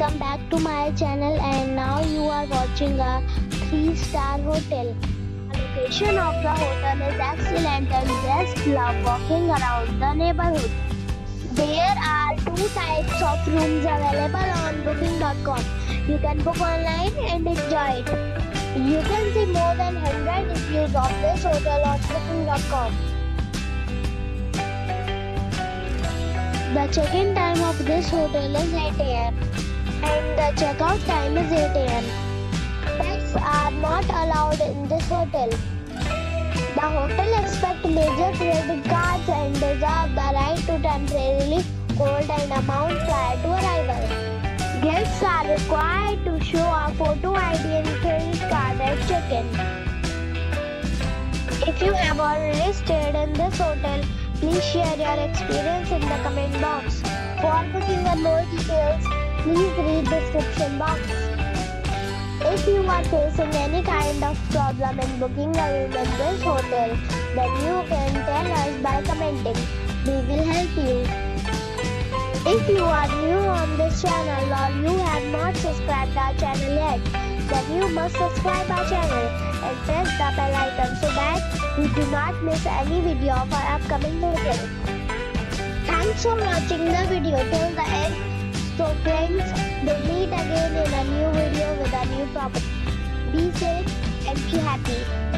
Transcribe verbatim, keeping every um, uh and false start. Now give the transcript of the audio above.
welcome back to my channel, and now you are watching a three star hotel. The location of the hotel is excellent and guests love walking around the neighborhood. There are two types of rooms available on booking dot com. You can book online and enjoy it. You can see more than one hundred reviews of this hotel on booking dot com. The check-in time of this hotel is eight A M and the check-out time is eight A M Pets are not allowed in this hotel. The hotel accepts major credit cards and reserves the right to temporarily hold an amount prior to arrival. Guests are required to show a photo I D and credit card at check-in. If you have already stayed in this hotel, please share your experience in the comment box. For booking or more details, please read the description box. If you are facing any kind of problem in booking a room in this hotel, then you can tell us by commenting. We will help you. If you are new on this channel or you have not subscribed our channel yet, then you must subscribe our channel and press the bell icon so that you do not miss any video of our upcoming hotel. Thanks for watching the video till the end. So friends, we'll meet again in a new video with a new property. Be safe and be happy.